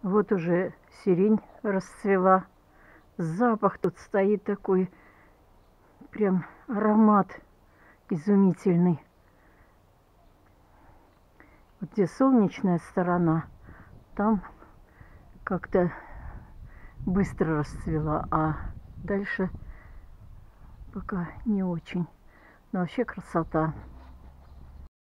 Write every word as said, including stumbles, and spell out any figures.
Вот уже сирень расцвела. Запах тут стоит такой, прям аромат изумительный. Вот где солнечная сторона, там как-то быстро расцвела, а дальше пока не очень. Но вообще красота.